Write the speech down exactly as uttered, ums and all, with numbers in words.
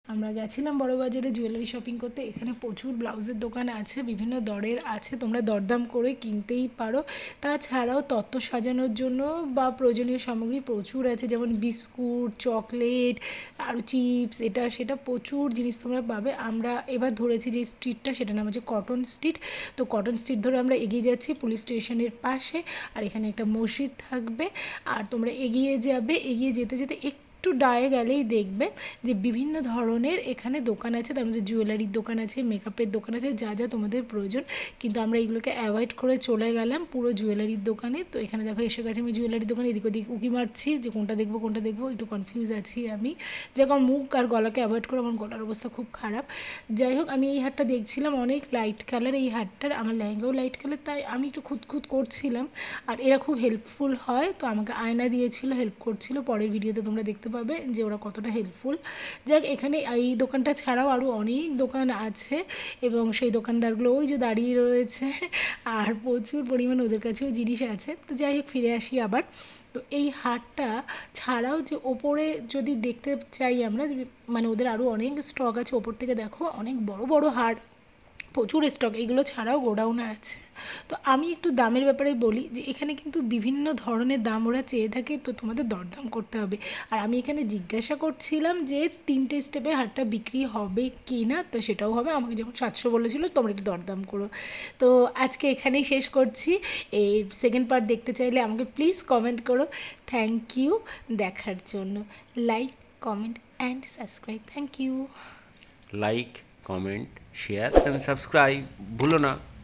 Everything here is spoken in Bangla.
আমরা গেছিলাম বড়বাজারে জুয়েলারি শপিং করতে। এখানে প্রচুর ব্লাউজের দোকান আছে, বিভিন্ন দরের আছে, তোমরা দরদাম করে কিনতেই পারো। তাছাড়াও তত্ত্ব সাজানোর জন্য বা প্রয়োজনীয় সামগ্রী প্রচুর আছে, যেমন বিস্কুট, চকলেট, আরও চিপস, এটা সেটা প্রচুর জিনিস তোমরা পাবে। আমরা এবার ধরেছি যে স্ট্রিটটা, সেটা নাম হচ্ছে কটন স্ট্রিট। তো কটন স্ট্রিট ধরে আমরা এগিয়ে যাচ্ছি পুলিশ স্টেশনের পাশে, আর এখানে একটা মসজিদ থাকবে। আর তোমরা এগিয়ে যাবে, এগিয়ে যেতে যেতে একটু ডায়ে গেলেই দেখবে যে বিভিন্ন ধরনের এখানে দোকান আছে। তার মধ্যে জুয়েলারির দোকান আছে, মেকআপের দোকান আছে, যা যা তোমাদের প্রয়োজন। কিন্তু আমরা এইগুলোকে অ্যাভয়েড করে চলে গেলাম পুরো জুয়েলারির দোকানে। তো এখানে দেখো এসে গেছে আমি জুয়েলারির দোকানে, এদিক ওদিক উঁকি মারছি যে কোনটা দেখবো কোনটা দেখবো, একটু কনফিউজ আছি আমি, যে আমার মুখ আর গলাকে অ্যাভয়েড করে, আমার গলার অবস্থা খুব খারাপ। যাই হোক, আমি এই হারটা দেখছিলাম, অনেক লাইট কালার এই হারটার, আমার লেহেঙ্গাও লাইট কালার, তাই আমি একটু খুঁতখুত করছিলাম। আর এরা খুব হেল্পফুল হয়, তো আমাকে আয়না দিয়েছিল, হেল্প করছিল। পরের ভিডিওতে তোমরা দেখতে পাবে যে ওরা কতটা হেল্পফুল। যাক, এখানে এই দোকানটা ছাড়াও আরও অনেক দোকান আছে, এবং সেই দোকানদারগুলো ওই যে দাঁড়িয়ে রয়েছে, আর প্রচুর পরিমাণ ওদের কাছেও জিনিস আছে। তো যাই হোক, ফিরে আসি আবার। তো এই হারটা ছাড়াও যে ওপরে যদি দেখতে চাই আমরা, মানে ওদের আরও অনেক স্টক আছে, ওপর থেকে দেখো অনেক বড় বড় হার, প্রচুর স্টক। এইগুলো ছাড়াও গোডাউনে আছে। তো আমি একটু দামের ব্যাপারে বলি যে এখানে কিন্তু বিভিন্ন ধরনের দাম ওরা চেয়ে থাকে, তো তোমাদের দরদাম করতে হবে। আর আমি এখানে জিজ্ঞাসা করছিলাম যে তিনটে স্টেপে হারটা বিক্রি হবে কি না, তো সেটাও হবে। আমাকে যখন সাতশো বলেছিল, তোমরা একটু দরদাম করো। তো আজকে এখানেই শেষ করছি। এই সেকেন্ড পার্ট দেখতে চাইলে আমাকে প্লিজ কমেন্ট করো। থ্যাংক ইউ দেখার জন্য। Like, comment and subscribe. Thank you. Like, comment, share and subscribe ভুলো না।